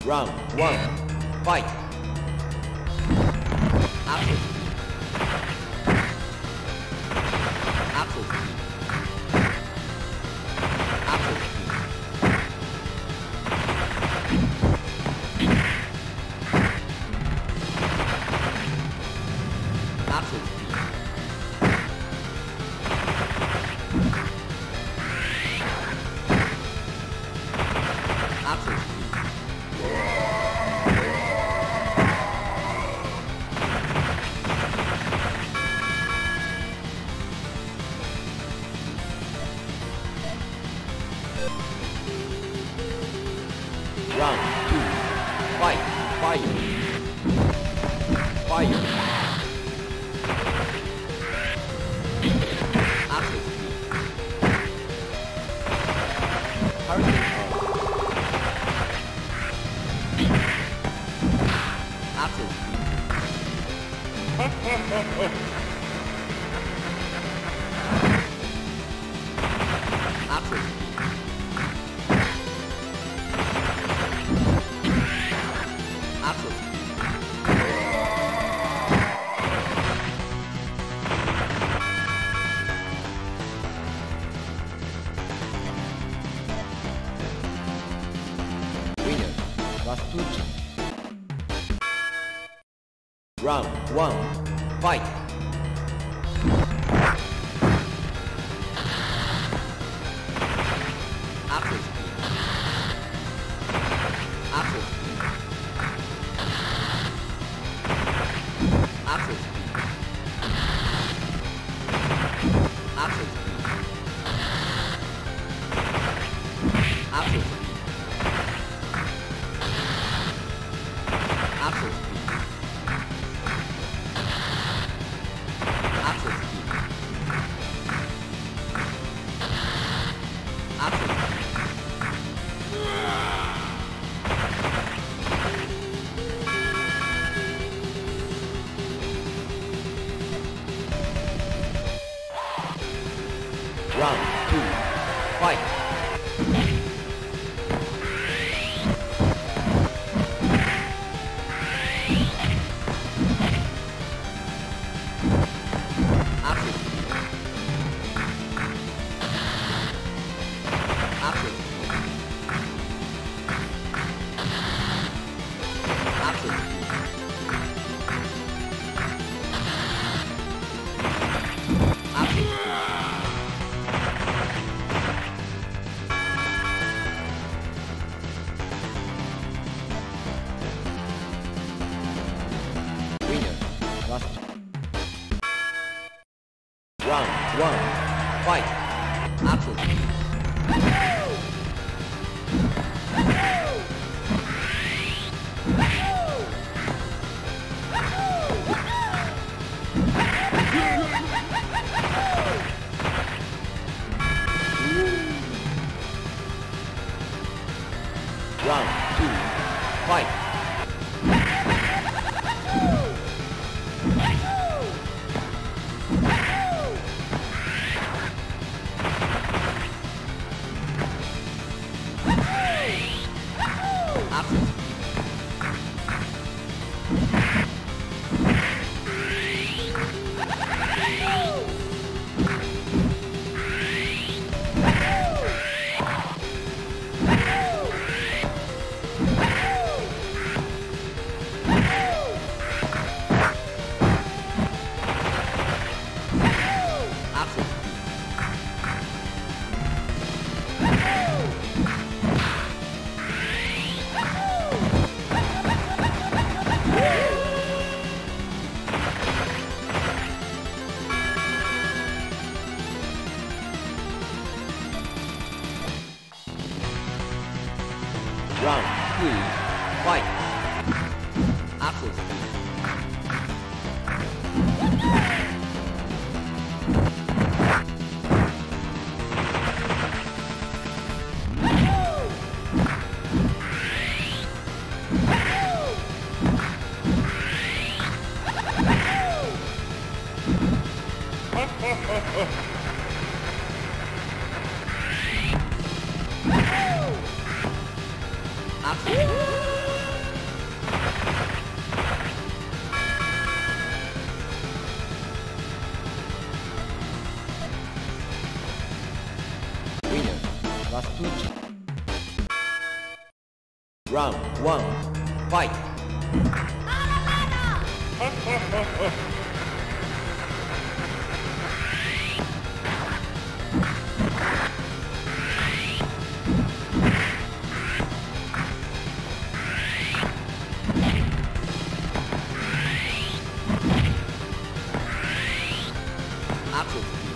Round 1. Fight! Axel speed. Axel speed. Axel speed. Axel speed. Axel speed. Round 2. Fight! Fire! Fire! Axel speed. Hurricane power. Axel speed. Axel speed. Axel speed. Winner, Rasputin. Round 1. Fight! Axel speed. Axel speed. Axel speed. Axel speed. Axel speed. Axel speed. Axel speed. Axel speed. Round 2. Fight! Axel speed. Axel speed. Axel speed. Axel speed. Winner, Rasputin. Round 1. Fight! Axel speed. Round 2. Fight! Axel speed. Axel speed. Round 3. Fight! Axel speed. Axel. Rasputin. Round 1, fight! Axel speed.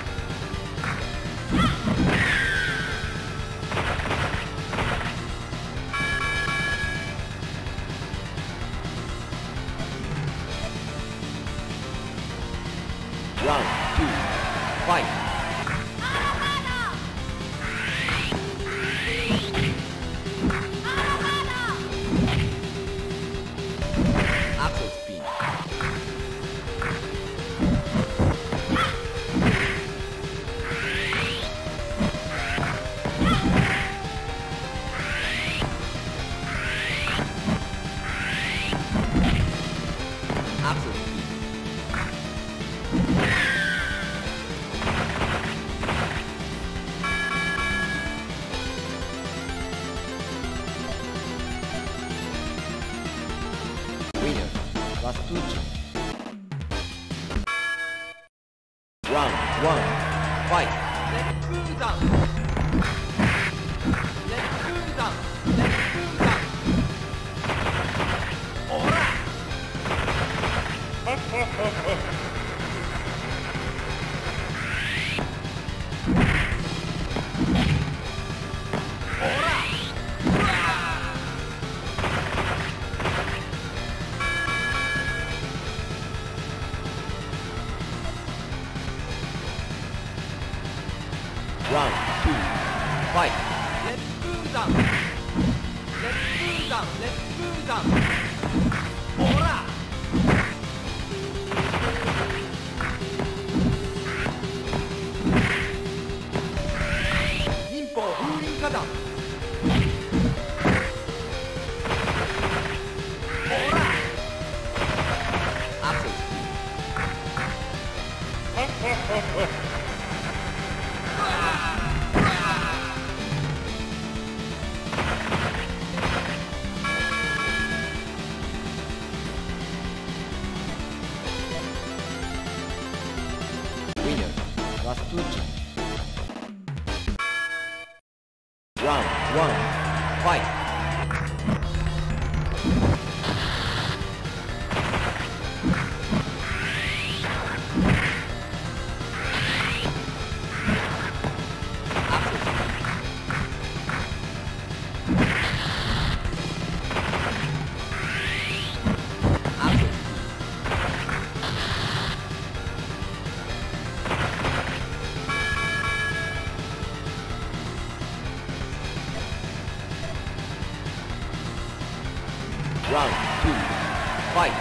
Round 2, fight! Axel speed. Axel speed. Winner, Rasputin. Round 1, fight! Let's move them! Let's move them! Let's move them! Ora! Round 2, fight! Let's move them! Let's move them! Let's move them! Ora! 忍法風林火弾 Axel speed. Winner, Rasputin. Round 1, fight! Round 2, fight!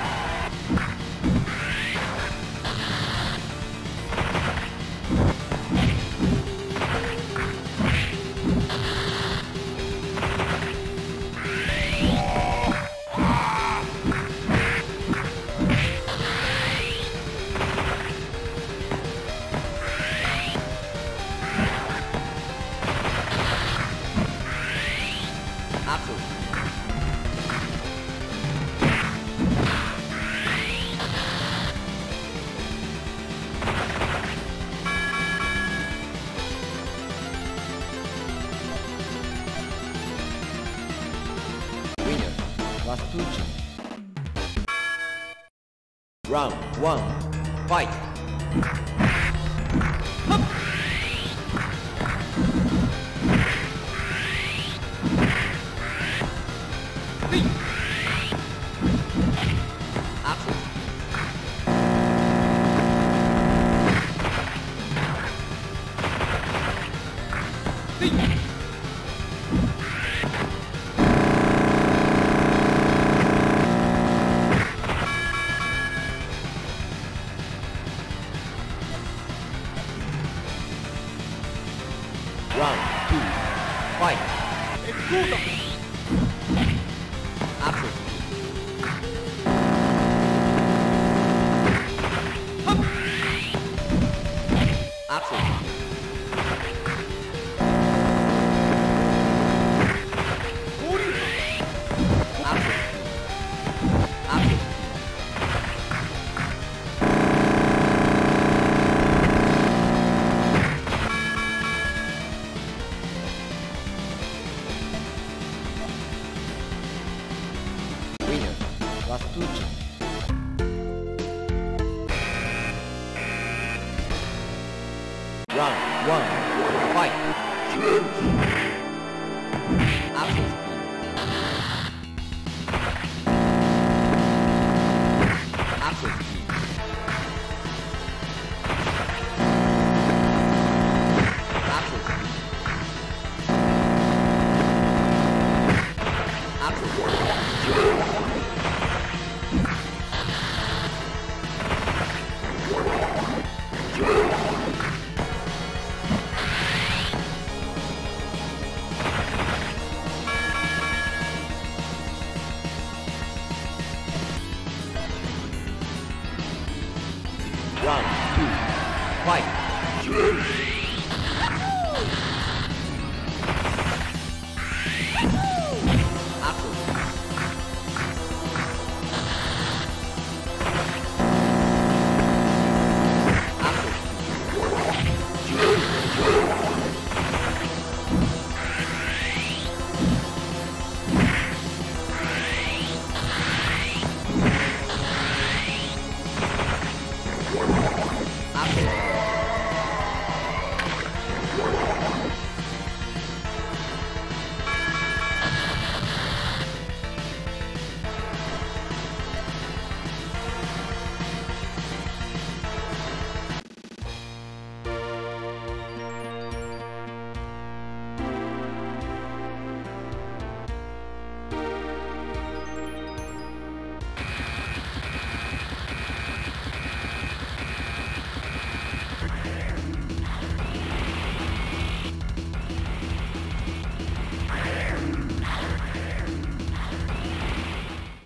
Axel speed. Winner, Rasputin. Round 1, fight! Axel speed. Round 2, fight! Escudo! Axel speed. Axel speed. one, fight. Action speed. Action speed. Action speed. Action speed. Round 2, fight!